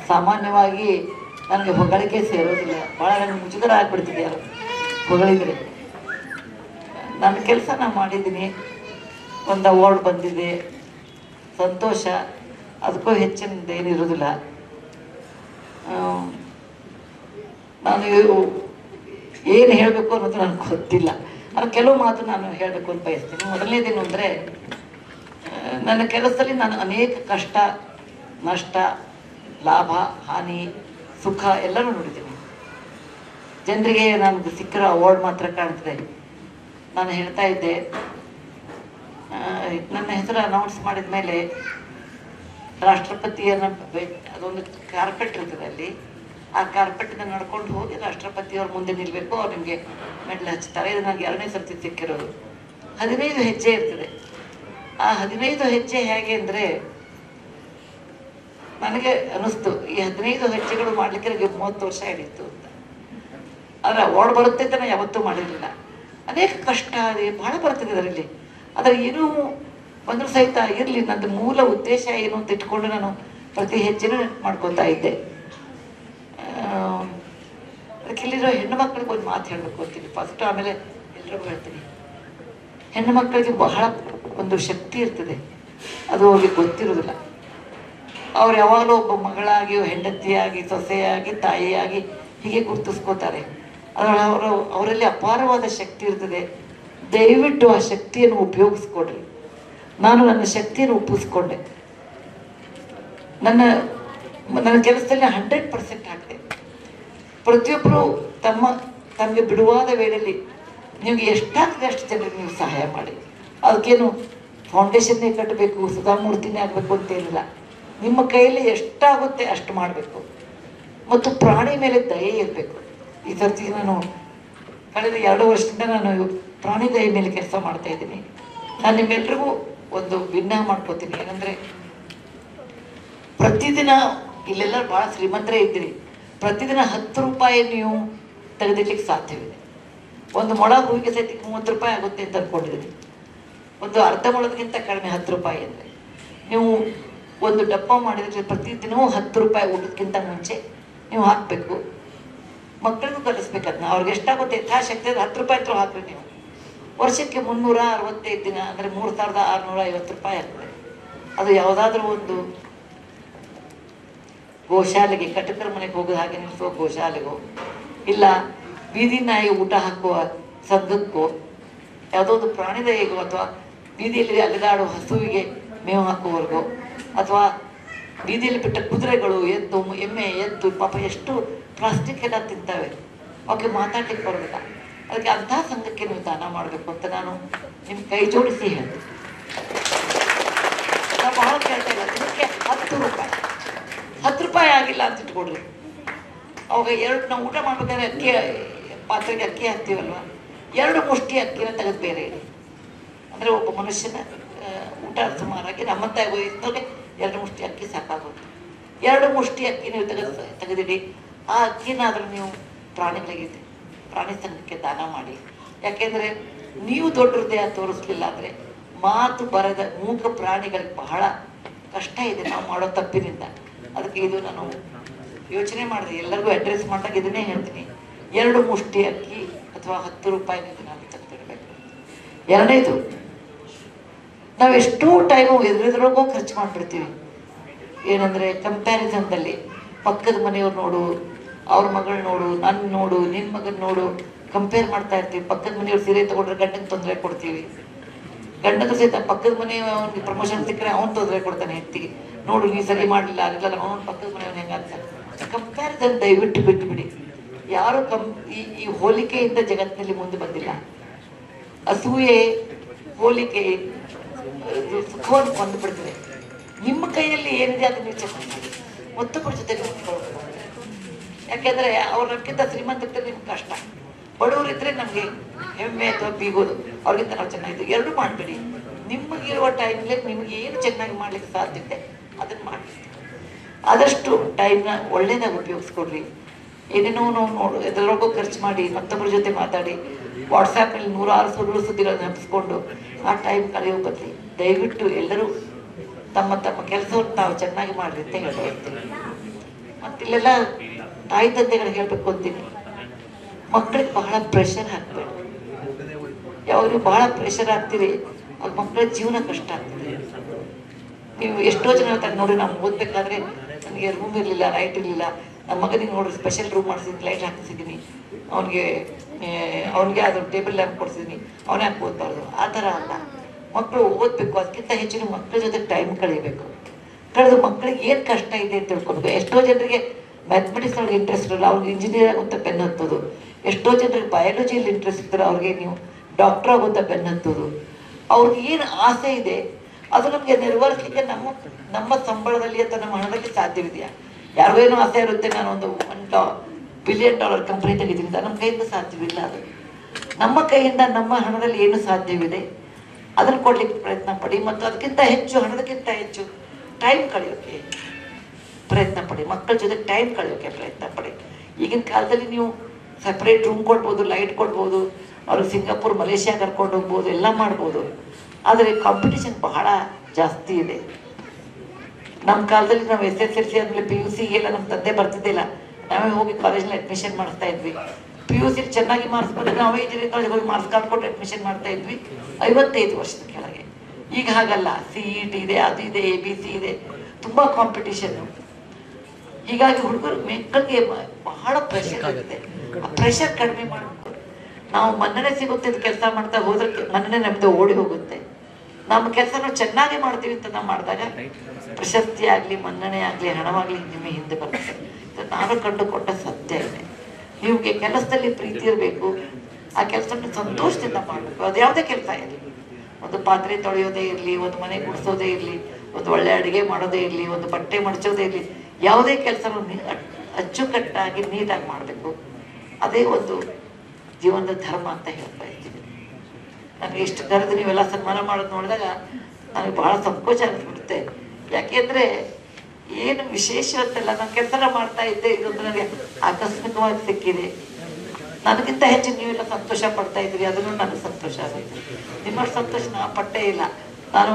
ಸಾಮಾನ್ಯವಾಗಿ ನನಗೆ ಹೊಗಳಿಕೆ ಸೇರೋದಿಲ್ಲ, ಭಾಳ ನನಗೆ ಮುಜುಗರ ಆಗಿಬಿಡ್ತಿದೆ ಯಾರು ಹೊಗಳಿದರೆ. ನನ್ನ ಕೆಲಸ ನಾನು ಮಾಡಿದ್ದೀನಿ, ಒಂದು ಅವಾರ್ಡ್ ಬಂದಿದೆ, ಸಂತೋಷ, ಅದಕ್ಕೂ ಹೆಚ್ಚಿನದು ಏನಿರೋದಿಲ್ಲ. ನಾನು ಏನು ಹೇಳಬೇಕು ಅನ್ನೋದು ನನಗೆ ಗೊತ್ತಿಲ್ಲ. ಆದರೆ ಕೆಲವು ಮಾತು ನಾನು ಹೇಳಬೇಕು ಅಂತ ಬಯಸ್ತೀನಿ. ಮೊದಲನೇದೇನು ಅಂದರೆ, ನನ್ನ ಕೆಲಸದಲ್ಲಿ ನಾನು ಅನೇಕ ಕಷ್ಟ, ನಷ್ಟ, ಲಾಭ, ಹಾನಿ, ಸುಖ ಎಲ್ಲನೂ ನೋಡಿದ್ದೀನಿ. ಜನರಿಗೆ ನನಗೆ ಸಿಕ್ಕಿರೋ ಅವಾರ್ಡ್ ಮಾತ್ರ ಕಾಣ್ತದೆ. ನಾನು ಹೇಳ್ತಾ ಇದ್ದೆ, ನನ್ನ ಹೆಸರು ಅನೌನ್ಸ್ ಮಾಡಿದ ಮೇಲೆ ರಾಷ್ಟ್ರಪತಿಯನ್ನು ಅದೊಂದು ಕಾರ್ಪೆಟ್ ಇರ್ತದೆ ಅಲ್ಲಿ, ಆ ಕಾರ್ಪೆಟ್ನ ನಡ್ಕೊಂಡು ಹೋಗಿ ರಾಷ್ಟ್ರಪತಿಯವ್ರ ಮುಂದೆ ನಿಲ್ಲಬೇಕು, ಅವ್ರು ನಿಮಗೆ ಮೆಡಲ್ ಹಚ್ತಾರೆ. ಇದು ನನಗೆ 2ನೇ ಸರ್ತಿ ಸಿಕ್ಕಿರೋದು. 15 ಹೆಜ್ಜೆ ಇರ್ತದೆ. ಆ 15 ಹೆಜ್ಜೆ ಹೇಗೆ ಅಂದರೆ, ನನಗೆ ಅನ್ನಿಸ್ತು ಈ 15 ಹೆಜ್ಜೆಗಳು ಮಾಡಲಿಕ್ಕೆ ನನಗೆ 30 ವರ್ಷ ಹಿಡಿಯಿತು ಅಂತ. ಆದರೆ ಅವಾರ್ಡ್ ಬರುತ್ತೆ ಅಂತ ನಾನು ಯಾವತ್ತೂ ಮಾಡಿರಲಿಲ್ಲ. ಅನೇಕ ಕಷ್ಟ ಅದೇ ಭಾಳ ಬರ್ತಿದೆ ಅದರಲ್ಲಿ. ಆದರೆ ಏನೂ ಬಂದರೂ ಸಹಿತ ಇರಲಿ, ನನ್ನದು ಮೂಲ ಉದ್ದೇಶ ಏನು ಅಂತ ಇಟ್ಕೊಂಡು ನಾನು ಪ್ರತಿ ಹೆಜ್ಜೆನೂ ಮಾಡ್ಕೋತಾ ಇದ್ದೆ. ಅದಕ್ಕೆ ಇಲ್ಲಿರೋ ಹೆಣ್ಣು ಮಕ್ಕಳಿಗೆ ಒಂದು ಮಾತು ಹೇಳಬೇಕು ಅಂತೀನಿ ಫಸ್ಟ್, ಆಮೇಲೆ ಎಲ್ರಿಗೂ ಹೇಳ್ತೀನಿ. ಹೆಣ್ಣು ಮಕ್ಕಳಿಗೆ ಬಹಳ ಒಂದು ಶಕ್ತಿ ಇರ್ತದೆ, ಅದು ಅವ್ರಿಗೆ ಗೊತ್ತಿರೋದಿಲ್ಲ. ಅವ್ರು ಯಾವಾಗಲೂ ಒಬ್ಬ ಮಗಳಾಗಿ, ಹೆಂಡತಿಯಾಗಿ, ಸೊಸೆಯಾಗಿ, ತಾಯಿಯಾಗಿ ಹೀಗೆ ಗುರುತಿಸ್ಕೋತಾರೆ. ಅದರಲ್ಲಿ ಅವರಲ್ಲಿ ಅಪಾರವಾದ ಶಕ್ತಿ ಇರ್ತದೆ. ದಯವಿಟ್ಟು ಆ ಶಕ್ತಿಯನ್ನು ಉಪಯೋಗಿಸ್ಕೊಡ್ರಿ. ನಾನು ನನ್ನ ಶಕ್ತಿಯನ್ನು ಉಪಯೋಗಿಸ್ಕೊಂಡೆ. ನನ್ನ ಕೆಲಸದಲ್ಲಿ 100% ಹಾಕಿದೆ. ಪ್ರತಿಯೊಬ್ಬರು ತಮಗೆ ಬಿಡುವಾದ ವೇಳೆಯಲ್ಲಿ ನಿಮಗೆ ಎಷ್ಟಾಗ್ತದೆ ಅಷ್ಟು ಜನರಿಗೆ ನೀವು ಸಹಾಯ ಮಾಡಿ. ಅದಕ್ಕೇನು ಫೌಂಡೇಶನ್ನೇ ಕಟ್ಟಬೇಕು, ಸುಧಾಮೂರ್ತಿನೇ ಆಗಬೇಕು ಅಂತೇನಿಲ್ಲ. ನಿಮ್ಮ ಕೈಯಲ್ಲಿ ಎಷ್ಟಾಗುತ್ತೆ ಅಷ್ಟು ಮಾಡಬೇಕು. ಮತ್ತು ಪ್ರಾಣಿ ಮೇಲೆ ದಯೆ ಇರಬೇಕು. ಈ ಸರ್ತಿ ನಾನು ಕಳೆದ 2 ವರ್ಷದಿಂದ ನಾನು ಪ್ರಾಣಿ ದಯೆ ಮೇಲೆ ಕೆಲಸ ಮಾಡ್ತಾ ಇದ್ದೀನಿ. ನಾನು ನಿಮ್ಮೆಲ್ರಿಗೂ ಒಂದು ಭಿನ್ನ ಮಾಡ್ಕೋತೀನಿ. ಏನಂದರೆ, ಪ್ರತಿದಿನ ಇಲ್ಲೆಲ್ಲರೂ ಭಾಳ ಶ್ರೀಮಂತರೇ ಇದ್ದೀರಿ. ಪ್ರತಿದಿನ 10 ರೂಪಾಯಿ ನೀವು ತೆಗೆದಿಡ್ಲಿಕ್ಕೆ ಸಾಧ್ಯವಿದೆ. ಒಂದು ಮೊಳ ಹೂವಿಗೆ ಸಹಿತ 30 ರೂಪಾಯಿ ಆಗುತ್ತೆ ಅಂತ ಅಂದ್ಕೊಂಡಿದ್ದೀನಿ. ಒಂದು ಅರ್ಧ ಮೊಳದಕ್ಕಿಂತ ಕಡಿಮೆ 10 ರೂಪಾಯಿ ಅಂದರೆ ನೀವು ಒಂದು ಡಬ್ಬ ಮಾಡಿದರೆ ಪ್ರತಿದಿನವೂ 10 ರೂಪಾಯಿ ಊಟಕ್ಕಿಂತ ಮುಂಚೆ ನೀವು ಹಾಕಬೇಕು. ಮಕ್ಕಳಿಗೂ ಕಲಿಸ್ಬೇಕು ಅದನ್ನ. ಅವ್ರಿಗೆ ಎಷ್ಟಾಗುತ್ತೆ ಯಥಾಶಕ್ತಿ ಅದು 10 ರೂಪಾಯಿ ಹತ್ರ ಹಾಕ್ರಿ ನೀವು. ವರ್ಷಕ್ಕೆ 365 ದಿನ ಅಂದರೆ 3650 ರೂಪಾಯಿ ಆಗ್ತದೆ. ಅದು ಯಾವುದಾದ್ರೂ ಒಂದು ಗೋಶಾಲೆಗೆ, ಕಟಕರ ಮನೆಗೆ ಹೋಗೋದು ಹಾಗೆ ನಿಲ್ಲಿಸುವ ಗೋಶಾಲೆಗೋ, ಇಲ್ಲ ಬೀದಿ ನಾಯಿ ಊಟ ಹಾಕುವ ಸಂಘಕ್ಕೋ, ಯಾವುದೋ ಒಂದು ಪ್ರಾಣಿ ದಯೆಗೋ, ಅಥವಾ ಬೀದಿಯಲ್ಲಿ ಅಲೆದಾಡುವ ಹಸುವಿಗೆ ಮೇವು ಹಾಕುವವರೆಗೋ, ಅಥವಾ ಬೀದಿಯಲ್ಲಿ ಬಿಟ್ಟ ಕುದುರೆಗಳು, ಎಮ್ಮೆ, ಎತ್ತು ಪಾಪ ಎಷ್ಟು ಪ್ಲಾಸ್ಟಿಕ್ ಎಲ್ಲ ತಿಂತವೆ, ಅವಕ್ಕೆ ಮಾತಾಡ್ಲಿಕ್ಕೆ ಬರೋದಿಲ್ಲ. ಅದಕ್ಕೆ ಅಂಥ ಸಂಘಕ್ಕೆ ನೀವು ದಾನ ಮಾಡಬೇಕು ಅಂತ ನಾನು ನಿಮ್ಮ ಕೈ ಜೋಡಿಸಿ ಹೇಳ್ತೀನಿ. ನಾವು ಬಹಳ ಕೇಳ್ತಾ ಇಲ್ಲ, ದಿನಕ್ಕೆ 10 ರೂಪಾಯಿ, 10 ರೂಪಾಯಿ ಆಗಿಲ್ಲ ಅಂತ ಇಟ್ಕೊಡ್ರಿ. ಅವಾಗ ನಾವು ಊಟ ಮಾಡ್ಬೇಕಾದ್ರೆ ಅಕ್ಕಿ ಪಾತ್ರೆಗೆ ಅಕ್ಕಿ ಹಾಕ್ತೀವಲ್ವ, 2 ಮುಷ್ಟಿ ಅಕ್ಕಿನ ತೆಗೆದು ಬೇರೆ ಇಡಿ. ಅಂದರೆ ಒಬ್ಬ ಮನುಷ್ಯನ ಊಟ ಸುಮಾರಾಗಿ ನಮ್ಮಂತ ವಯಸ್ಸಿನವ್ರಿಗೆ 2 ಮುಷ್ಟಿ ಅಕ್ಕಿ ಸಾಕಾಗುತ್ತೆ. 2 ಮುಷ್ಟಿ ಅಕ್ಕಿ ನೀವು ತೆಗೆದಿಡಿ. ಆ ಅಕ್ಕಿನಾದರೂ ನೀವು ಪ್ರಾಣಿ ಸಂಘಕ್ಕೆ ದಾನ ಮಾಡಿ. ಯಾಕೆಂದರೆ ನೀವು ದೊಡ್ಡ ಹೃದಯ ತೋರಿಸ್ಲಿಲ್ಲ ಅಂದರೆ ಮಾತು ಬರದ ಮೂಕ ಪ್ರಾಣಿಗಳಿಗೆ ಬಹಳ ಕಷ್ಟ ಇದೆ ನಾವು ಮಾಡೋ ತಪ್ಪಿನಿಂದ. ಅದಕ್ಕೆ ಇದು ನಾನು ಯೋಚನೆ ಮಾಡಿದೆ, ಎಲ್ಲರಿಗೂ ಅಡ್ರೆಸ್ ಮಾಡಿದಾಗ ಇದನ್ನೇ ಹೇಳ್ತೀನಿ. 2 ಮುಷ್ಟಿ ಅಕ್ಕಿ ಅಥವಾ 10 ರೂಪಾಯಿನ ನಾನು ತಂದಿಡಬೇಕು. 2ನೇದು, ನಾವು ಎಷ್ಟೋ ಟೈಮು ಎದುರೆದುರಿಗೋ ಖರ್ಚು ಮಾಡಿಬಿಡ್ತೀವಿ. ಏನಂದರೆ ಕಂಪ್ಯಾರಿಸನ್ದಲ್ಲಿ ಪಕ್ಕದ ಮನೆಯವ್ರು ನೋಡು, ಅವ್ರ ಮಗಳು ನೋಡು, ನನ್ನ ನೋಡು, ನಿನ್ನ ಮಗನ ನೋಡು, ಕಂಪೇರ್ ಮಾಡ್ತಾ ಇರ್ತೀವಿ. ಪಕ್ಕದ ಮನೆಯವ್ರು ಸೀರೆ ತೊಗೊಂಡ್ರೆ ಗಂಡನ ತೊಂದರೆ ಕೊಡ್ತೀವಿ. ಗಂಡನ ಸಹಿತ ಪಕ್ಕದ ಮನೆಯವನಿಗೆ ಪ್ರಮೋಷನ್ ಸಿಕ್ಕರೆ ಅವ್ನು ತೊಂದರೆ ಕೊಡ್ತಾನೆ ಹೆಂಡತಿಗೆ. ನೋಡು ನೀ ಸರಿ ಮಾಡಲಿಲ್ಲ, ಆಗಿಲ್ಲ, ಅವನು ಪಕ್ಕದ ಮನೆಯವನು ಹೆಂಗಾಗ್ತಾನೆ. ಕಂಪ್ಯಾರಿಸನ್ ದಯವಿಟ್ಟು ಬಿಟ್ಟುಬಿಡಿ. ಯಾರು ಈ ಹೋಲಿಕೆಯಿಂದ ಜಗತ್ತಿನಲ್ಲಿ ಮುಂದೆ ಬಂದಿಲ್ಲ. ಅಸೂಯೆ, ಹೋಲಿಕೆ ಸುಖವನ್ನು ಕೊಂದುಬಿಡ್ತದೆ. ನಿಮ್ಮ ಕೈಯಲ್ಲಿ ಏನಿದೆ ಅದನ್ನು ನೀವು ಚೆಕ್ ಮಾಡಿ, ಮತ್ತೊಬ್ಬರ ಜೊತೆಗೆ ಹೊಂದ್ಕೊಳ್ಬೇಕು. ಯಾಕೆಂದರೆ ಅವ್ರಕ್ಕಿಂತ ಶ್ರೀಮಂತರಿದ್ದರೆ ನಿಮ್ಗೆ ಕಷ್ಟ, ಬಡವರಿದ್ದರೆ ನಮಗೆ ಹೆಮ್ಮೆ ಅಥವಾ ಬೀಗೋದು, ಅವ್ರಿಗಿಂತ ನಾವು ಚೆನ್ನಾಗಿದ್ದು. 2 ಮಾಡಬೇಡಿ. ನಿಮಗಿರುವ ಟೈಮ್ನಲ್ಲಿ ನಿಮಗೆ ಏನು ಚೆನ್ನಾಗಿ ಮಾಡ್ಲಿಕ್ಕೆ ಸಾಧ್ಯತೆ ಅದನ್ನು ಮಾಡಿ. ಆದಷ್ಟು ಟೈಮ್ನ ಒಳ್ಳೆಯದಾಗಿ ಉಪಯೋಗಿಸ್ಕೊಡ್ರಿ. ಏನೇನೋ ನಾವು ಎದುರೋಗೋ ಖರ್ಚು ಮಾಡಿ, ಮತ್ತೊಬ್ಬರ ಜೊತೆ ಮಾತಾಡಿ, ವಾಟ್ಸಾಪ್ನಲ್ಲಿ 106 ಸುದ್ದಿಗಳನ್ನು ಹಬ್ಬಿಸ್ಕೊಂಡು ಆ ಟೈಮ್ ಕಳೆಯೋ ಬದಲಿ ದಯವಿಟ್ಟು ಎಲ್ಲರೂ ತಮ್ಮ ಕೆಲಸವನ್ನು ತಾವು ಚೆನ್ನಾಗಿ ಮಾಡಿರಿ ಅಂತ ಹೇಳ್ತೀನಿ. ಮತ್ತು ಇಲ್ಲೆಲ್ಲ ತಾಯಿ ತಂದೆಗಳಿಗೆ ಹೇಳ್ಬೇಕು ಅಂತೀನಿ, ಮಕ್ಕಳಿಗೆ ಬಹಳ ಪ್ರೆಷರ್ ಹಾಕ್ಬೇಡಿ. ಯಾವಾಗ ಬಹಳ ಪ್ರೆಷರ್ ಹಾಕ್ತೀರಿ ಅವ್ರ ಮಕ್ಕಳ ಜೀವನ ಕಷ್ಟ ಆಗ್ತದೆ. ನೀವು ಎಷ್ಟೋ ಜನ ಹೇಳ್ತಾರೆ ನೋಡಿ, ನಾವು ಓದ್ಬೇಕಾದ್ರೆ ನನಗೆ ರೂಮ್ ಇರಲಿಲ್ಲ, ಲೈಟ್ ಇರಲಿಲ್ಲ, ನಮ್ಮ ಮಗನಿಗೆ ನೋಡ್ರಿ ಸ್ಪೆಷಲ್ ರೂಮ್ ಮಾಡಿಸಿದ್ದೀನಿ, ಲೈಟ್ ಹಾಕಿಸಿದ್ದೀನಿ, ಅವನಿಗೆ ಅದು ಟೇಬಲ್ ಲ್ಯಾಂಪ್ ಕೊಡಿಸಿದ್ದೀನಿ, ಅವನೇ ಯಾಕೆ ಓದ್ಬಾರ್ದು? ಆ ಥರ ಅಲ್ಲ. ಮಕ್ಕಳು ಓದಬೇಕು, ಅದಕ್ಕಿಂತ ಹೆಚ್ಚಿನ ಮಕ್ಕಳ ಜೊತೆ ಟೈಮ್ ಕಳೀಬೇಕು. ಕಳೆದು ಮಕ್ಕಳಿಗೆ ಏನು ಕಷ್ಟ ಇದೆ ಅಂತ ತಿಳ್ಕೊಬೇಕು. ಎಷ್ಟೋ ಜನರಿಗೆ ಮ್ಯಾಥಮೆಟಿಕ್ಸ್ ಅವ್ರಿಗೆ ಇಂಟ್ರೆಸ್ಟ್ ಇರಲ್ಲ, ಅವ್ರಿಗೆ ಇಂಜಿನಿಯರ್ ಆಗುವಂಥ ಬೆನ್ನು ಹತ್ತೋದು. ಎಷ್ಟೋ ಜನರಿಗೆ ಬಯಾಲಜಿಯಲ್ಲಿ ಇಂಟ್ರೆಸ್ಟ್ ಇರ್ತಾರೆ, ಅವ್ರಿಗೆ ನೀವು ಡಾಕ್ಟರ್ ಆಗುವಂಥ ಬೆನ್ನು ಹತ್ತೋದು. ಅವ್ರಿಗೆ ಏನು ಆಸೆ ಇದೆ ಅದು ನಮಗೆ ನೆರವೇರಿಸಲಿಕ್ಕೆ ನಮ್ಮ ಸಂಬಳದಲ್ಲಿ ಅಥವಾ ನಮ್ಮ ಹಣದಲ್ಲಿ ಸಾಧ್ಯವಿದೆಯಾ? ಯಾರಿಗೇನೋ ಆಸೆ ಇರುತ್ತೆ, ನಾನು ಒಂದು $1 ಬಿಲಿಯನ್ ಕಂಪ್ನಿ ತೆಗಿತೀನಿ, ನಮ್ಮ ಕೈಯಿಂದ ಸಾಧ್ಯವಿಲ್ಲ. ಅದು ನಮ್ಮ ಕೈಯಿಂದ ನಮ್ಮ ಹಣದಲ್ಲಿ ಏನು ಸಾಧ್ಯವಿದೆ ಅದನ್ನು ಕೊಡ್ಲಿಕ್ಕೆ ಪ್ರಯತ್ನ ಪಡಿ. ಮತ್ತು ಅದಕ್ಕಿಂತ ಹೆಚ್ಚು, ಹಣದಕ್ಕಿಂತ ಹೆಚ್ಚು ಟೈಮ್ ಕಳೆಯೋಕೆ ಪ್ರಯತ್ನ ಪಡಿ. ಮಕ್ಕಳ ಜೊತೆ ಟೈಮ್ ಕಳೆಯೋಕೆ ಪ್ರಯತ್ನ ಪಡಿ. ಈಗಿನ ಕಾಲದಲ್ಲಿ ನೀವು ಸಪ್ರೇಟ್ ರೂಮ್ ಕೊಡ್ಬೋದು, ಲೈಟ್ ಕೊಡ್ಬೋದು, ಅವ್ರಿಗೆ ಸಿಂಗಾಪುರ್ ಮಲೇಷ್ಯಾ ಕರ್ಕೊಂಡು ಹೋಗ್ಬೋದು, ಎಲ್ಲ ಮಾಡ್ಬೋದು. ಆದರೆ ಕಾಂಪಿಟೇಷನ್ ಬಹಳ ಜಾಸ್ತಿ ಇದೆ. ನಮ್ಮ ಕಾಲದಲ್ಲಿ ನಾವು SSLC ಆದಮೇಲೆ PUC ಎಲ್ಲ ನಮ್ಮ ತಂದೆ ಬರ್ತಿದ್ದಿಲ್ಲ, ನಾವೇ ಹೋಗಿ ಕಾಲೇಜ್ನಲ್ಲಿ ಅಡ್ಮಿಷನ್ ಮಾಡಿಸ್ತಾ ಇದ್ವಿ. PUC ಚೆನ್ನಾಗಿ ಮಾರ್ಕ್ಸ್ ಬಂದರೆ ನಾವೇ ಇಂಜಿನಿಯರಿಂಗ್ ಕಾಲೇಜ್ಗೆ ಹೋಗಿ ಮಾರ್ಕ್ಸ್ ಕಾರ್ಡ್ ಕೊಟ್ಟು ಅಡ್ಮಿಷನ್ ಮಾಡ್ತಾ ಇದ್ವಿ 55 ವರ್ಷದ ಕೆಳಗೆ. ಈಗ ಹಾಗಲ್ಲ, CET ಇದೆ, ಅದು ಇದೆ, ABC ಇದೆ, ತುಂಬ ಕಾಂಪಿಟೇಷನ್ನು. ಹೀಗಾಗಿ ಹುಡುಗರು ಮಕ್ಕಳಿಗೆ ಬಹಳ ಪ್ರೆಷರ್ ಆಗುತ್ತೆ. ಆ ಪ್ರೆಷರ್ ಕಡಿಮೆ ಮಾಡಬೇಕು. ನಾವು ಮನ್ನಣೆ ಸಿಗುತ್ತೆ ಕೆಲಸ ಮಾಡ್ತಾ ಹೋದ್ರೆ ಮನ್ನಣೆ ನಮ್ದು ಓಡಿ ಹೋಗುತ್ತೆ. ನಮ್ಮ ಕೆಲಸ ನಾವು ಚೆನ್ನಾಗಿ ಮಾಡ್ತೀವಿ ಅಂತ ನಾವು ಮಾಡಿದಾಗ ಪ್ರಶಸ್ತಿ ಆಗಲಿ, ಮನ್ನಣೆ ಆಗಲಿ, ಹಣವಾಗಲಿ ನಿಮ್ಮ ಹಿಂದೆ ಬರುತ್ತೆ. ನಾನು ಕಂಡುಕೊಂಡ ಸತ್ಯ ಇದೆ. ನಿಮಗೆ ಕೆಲಸದಲ್ಲಿ ಪ್ರೀತಿ ಇರಬೇಕು, ಆ ಕೆಲಸವನ್ನು ಸಂತೋಷದಿಂದ ಮಾಡಬೇಕು. ಅದು ಯಾವುದೇ ಕೆಲಸ ಇರಲಿ, ಒಂದು ಪಾತ್ರೆ ತೊಳೆಯೋದೇ ಇರಲಿ, ಒಂದು ಮನೆ ಗುಡಿಸೋದೇ ಇರಲಿ, ಒಂದು ಒಳ್ಳೆ ಅಡುಗೆ ಮಾಡೋದೇ ಇರಲಿ, ಒಂದು ಬಟ್ಟೆ ಮಡಚೋದೇ ಇರಲಿ, ಯಾವುದೇ ಕೆಲಸವನ್ನು ಅಚ್ಚುಕಟ್ಟಾಗಿ ನೀಟಾಗಿ ಮಾಡಬೇಕು. ಅದೇ ಒಂದು ಜೀವನದ ಧರ್ಮ ಅಂತ ಹೇಳ್ತಾ ಇದ್ದೀನಿ. ನನಗೆ ಇಷ್ಟು ಕರೆದು ನೀವೆಲ್ಲ ಸನ್ಮಾನ ಮಾಡೋದು ನೋಡಿದಾಗ ನನಗೆ ಬಹಳ ಸಂಕೋಚ ಅನಿಸ್ಬಿಡುತ್ತೆ. ಯಾಕೆಂದರೆ ಏನು ವಿಶೇಷ ಅಂತಲ್ಲ, ನಾನು ಕೆಲಸ ಮಾಡ್ತಾ ಇದ್ದೆ, ಇದೊಂದು ನನಗೆ ಆಕಸ್ಮಿಕವಾಗಿ ಸಿಕ್ಕಿದೆ. ನನಗಿಂತ ಹೆಚ್ಚು ನೀವೆಲ್ಲ ಸಂತೋಷ ಪಡ್ತಾ ಇದ್ರಿ, ಅದನ್ನು ನನಗೆ ಸಂತೋಷ ಆಗುತ್ತೆ. ನಿಮ್ಮ ಸಂತೋಷ ನಾ ಪಟ್ಟೇ ಇಲ್ಲ. ನಾನು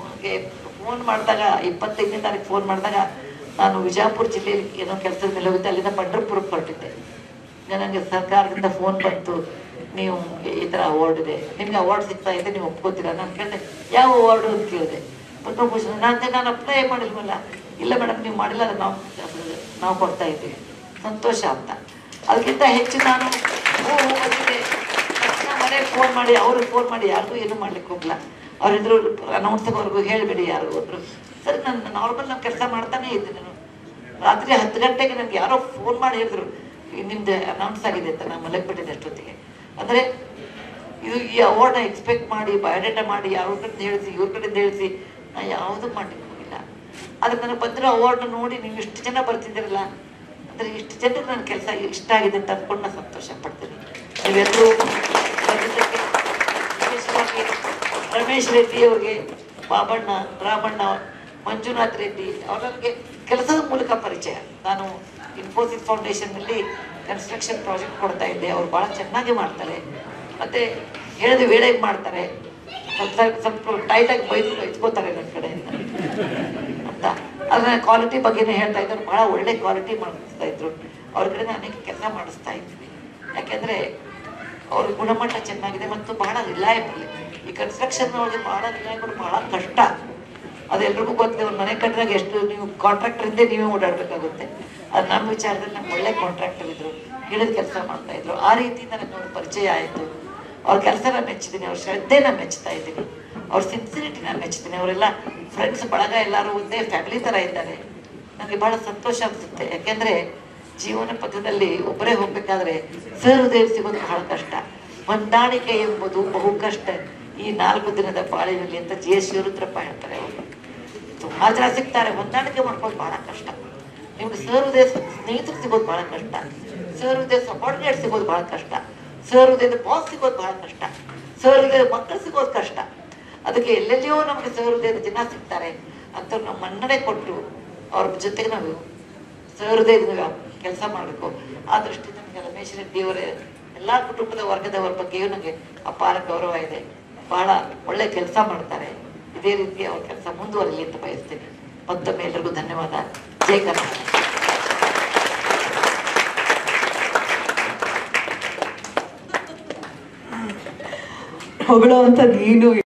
ಫೋನ್ ಮಾಡಿದಾಗ 25ನೇ ತಾರೀಕು ಫೋನ್ ಮಾಡಿದಾಗ ನಾನು ವಿಜಯಪುರ ಜಿಲ್ಲೆಯಲ್ಲಿ ಏನೋ ಕೆಲಸದ ಮೇಲೆ ಹೋಗಿದ್ದೆ, ಅಲ್ಲಿಂದ ಪಂಢರಪುರಕ್ಕೆ ಹೊರಟಿದ್ದೆ. ನನಗೆ ಸರ್ಕಾರದಿಂದ ಫೋನ್ ಬಂತು, ನೀವು ಈ ಥರ ಅವಾರ್ಡ್ ಇದೆ, ನಿಮಗೆ ಅವಾರ್ಡ್ ಸಿಗ್ತಾ ಇದೆ, ನೀವು ಒಪ್ಕೋತೀರಾ? ನಾನು ಕೇಳಿದೆ, ಯಾವ ಅವಾರ್ಡು ಅಂತ ಕೇಳಿದೆ. ಪದ್ಮಭೂಷಣ. ನಾನು ಅಪ್ಲೈ ಮಾಡಿಲ್ವಲ್ಲ. ಇಲ್ಲ ಮೇಡಮ್, ನೀವು ಮಾಡಿಲ್ಲ, ನಾವು ಕೊಡ್ತಾ ಇದ್ದೀವಿ, ಸಂತೋಷ ಅಂತ. ಅದಕ್ಕಿಂತ ಹೆಚ್ಚು ನಾನು ಬಂದಿದೆ ಮನೆಗೆ ಫೋನ್ ಮಾಡಿ, ಅವ್ರಿಗೆ ಫೋನ್ ಮಾಡಿ, ಯಾರಿಗೂ ಏನೂ ಮಾಡ್ಲಿಕ್ಕೆ ಹೋಗಲ್ಲ. ಅವ್ರಿದ್ರು ಅನೌನ್ಸ್ವರೆಗೂ ಹೇಳಿಬಿಡಿ ಯಾರಿಗೂ ಹೋದ್ರು. ಸರಿ, ನಾನು ನಾರ್ಮಲ್ ನಾನು ಕೆಲಸ ಮಾಡ್ತಾನೆ ಇದ್ದೆ. ನಾನು ರಾತ್ರಿ 10 ಗಂಟೆಗೆ ನನಗೆ ಯಾರೋ ಫೋನ್ ಮಾಡಿ ಹೇಳಿದ್ರು, ನಿಮ್ದು ಅನೌನ್ಸ್ ಆಗಿದೆ ಅಂತ. ನಾನು ಮಲಗಿಬಿಟ್ಟಿದ್ದೆ ಅಷ್ಟೊತ್ತಿಗೆ. ಅಂದರೆ ಈ ಅವಾರ್ಡ್ನ ಎಕ್ಸ್ಪೆಕ್ಟ್ ಮಾಡಿ ಬಯೋಡೇಟಾ ಮಾಡಿ ಯಾರ ಕಡೆಯಿಂದ ಹೇಳಿಸಿ, ಇವ್ರ ಕಡೆಯಿಂದ ಹೇಳಿಸಿ ನಾನು ಯಾವುದೂ ಮಾಡಲಿಕ್ಕೆ ಹೋಗಿಲ್ಲ. ಆದರೆ ನನಗೆ ಬಂದಿರೋ ಅವಾರ್ಡ್ನ ನೋಡಿ ನೀವು ಇಷ್ಟು ಜನ ಬರ್ತಿದ್ದೀರಲ್ಲ, ಅಂದರೆ ಇಷ್ಟು ಜನರಿಗೆ ನನ್ನ ಕೆಲಸ ಇಷ್ಟ ಆಗಿದೆ ಅಂತ ಅಂದ್ಕೊಂಡು ನಾನು ಸಂತೋಷ ಪಡ್ತೀನಿ. ನೀವೆಲ್ಲರೂ ಬಂದಿದ್ದಕ್ಕೆ ವಿಶೇಷವಾಗಿ ರಮೇಶ್ ರೆಡ್ಡಿ ಅವ್ರಿಗೆ, ಬಾಬಣ್ಣ, ರಾಮಣ್ಣ, ಮಂಜುನಾಥ್ ರೆಡ್ಡಿ ಅವ್ರು ನನಗೆ ಕೆಲಸದ ಮೂಲಕ ಪರಿಚಯ. ನಾನು ಇನ್ಫೋಸಿಸ್ ಫೌಂಡೇಶನ್ನಲ್ಲಿ ಕನ್ಸ್ಟ್ರಕ್ಷನ್ ಪ್ರಾಜೆಕ್ಟ್ ಕೊಡ್ತಾ ಇದ್ದೆ. ಅವ್ರು ಭಾಳ ಚೆನ್ನಾಗಿ ಮಾಡ್ತಾರೆ, ಮತ್ತು ಹೇಳಿದ ವೇಳೆಗೆ ಮಾಡ್ತಾರೆ. ಸ್ವಲ್ಪ ಟೈಟಾಗಿ ಬೈಸ್ಕೋತಾರೆ ನನ್ನ ಕಡೆಯಿಂದ ಅಂತ. ಅದನ್ನ ಕ್ವಾಲಿಟಿ ಬಗ್ಗೆನೇ ಹೇಳ್ತಾ ಇದ್ರು. ಭಾಳ ಒಳ್ಳೆ ಕ್ವಾಲಿಟಿ ಮಾಡಿಸ್ತಾ ಇದ್ರು. ಅವ್ರ ಕಡೆ ಅನೇಕ ಕೆಲಸ ಮಾಡಿಸ್ತಾ ಇದ್ವಿ. ಯಾಕೆಂದರೆ ಅವ್ರ ಗುಣಮಟ್ಟ ಚೆನ್ನಾಗಿದೆ ಮತ್ತು ಭಾಳ ರಿಲಯಬಲ್. ಈ ಕನ್ಸ್ಟ್ರಕ್ಷನ್ ಒಳಗೆ ಭಾಳ ರಿಲಯಬಲ್, ಭಾಳ ಕಷ್ಟ. ಅದೆಲ್ರಿಗೂ ಗೊತ್ತಿದೆ. ಒಂದು ಮನೆ ಕಟ್ಟಿದಾಗ ಎಷ್ಟು ನೀವು ಕಾಂಟ್ರಾಕ್ಟರಿಂದ ನೀವೇ ಓಡಾಡಬೇಕಾಗುತ್ತೆ. ಅದು ನಮ್ಮ ವಿಚಾರದಲ್ಲಿ ನಮ್ಗೆ ಒಳ್ಳೆ ಕಾಂಟ್ರಾಕ್ಟರ್ ಇದ್ರು, ಹೇಳಿದ ಕೆಲಸ ಮಾಡ್ತಾ ಇದ್ರು. ಆ ರೀತಿ ನನಗೆ ಅವ್ರ ಪರಿಚಯ ಆಯಿತು. ಅವ್ರ ಕೆಲಸನ ಮೆಚ್ಚಿದ್ದೀನಿ, ಅವ್ರ ಶ್ರದ್ಧೆನ ಮೆಚ್ತಾ ಇದ್ದೀನಿ, ಅವ್ರ ಸಿನ್ಸಿರಿಟಿನ ಮೆಚ್ತೀನಿ. ಅವರೆಲ್ಲ ಫ್ರೆಂಡ್ಸ್ ಬಳಗ ಎಲ್ಲರೂ ಒಂದೇ ಫ್ಯಾಮಿಲಿ ಥರ ಇದ್ದಾರೆ. ನನಗೆ ಭಾಳ ಸಂತೋಷ ಅನಿಸುತ್ತೆ. ಯಾಕೆಂದರೆ ಜೀವನ ಪಥದಲ್ಲಿ ಒಬ್ಬರೇ ಹೋಗ್ಬೇಕಾದ್ರೆ ಸಹೃದಯ ಸಿಗೋದು ಬಹಳ ಕಷ್ಟ. ಹೊಂದಾಣಿಕೆ ಎಂಬುದು ಬಹು ಕಷ್ಟ ಈ 4 ದಿನದ ಬಾಳಿನಲ್ಲಿ ಅಂತ GS ಶಿವರುದ್ರಪ್ಪ ಹೇಳ್ತಾರೆ. ಅವರು ತುಂಬ ಜನ ಸಿಗ್ತಾರೆ, ಹೊಂದಾಣಿಕೆ ಮಾಡ್ಕೊಂಡು ಭಾಳ ಕಷ್ಟ. ನಿಮ್ಗೆ ಸಹೃದಯ ಸ್ನೇಹಿತರು ಸಿಗೋದು ಭಾಳ ಕಷ್ಟ, ಸಹೃದಯ ಸಬಾರ್ಡಿನೇಟ್ ಸಿಗೋದು ಭಾಳ ಕಷ್ಟ, ಸಹೃದಯದ ಬಾಸ್ ಸಿಗೋದು ಭಾಳ ಕಷ್ಟ, ಸಹೃದಯದ ಮಕ್ಕಳು ಸಿಗೋದು ಕಷ್ಟ. ಅದಕ್ಕೆ ಎಲ್ಲೆಲ್ಲಿಯೋ ನಮಗೆ ಸಹೃದಯದ ಜನ ಸಿಗ್ತಾರೆ ಅಂತ ನಾವು ಮನ್ನಣೆ ಕೊಟ್ಟು ಅವ್ರ ಜೊತೆಗೆ ನಾವು ಸಹೃದಯದ ಕೆಲಸ ಮಾಡಬೇಕು. ಆ ದೃಷ್ಟಿಯಿಂದ ನನಗೆ ರಮೇಶ್ ರೆಡ್ಡಿಯವರೇ ಎಲ್ಲ ಕುಟುಂಬದ ವರ್ಗದವರ ಬಗ್ಗೆಯೂ ನನಗೆ ಅಪಾರ ಗೌರವ ಇದೆ. ಬಹಳ ಒಳ್ಳೆ ಕೆಲಸ ಮಾಡ್ತಾರೆ. ಇದೇ ರೀತಿ ಅವ್ರ ಕೆಲಸ ಮುಂದುವರಲಿ ಅಂತ ಬಯಸ್ತೀನಿ. ಮತ್ತೊಮ್ಮೆ ಎಲ್ರಿಗೂ ಧನ್ಯವಾದ. ಜೈ ಕರ್ನಾಟಕ. ಹೊಗಳೋ ಅಂಥದ್ದು ಏನು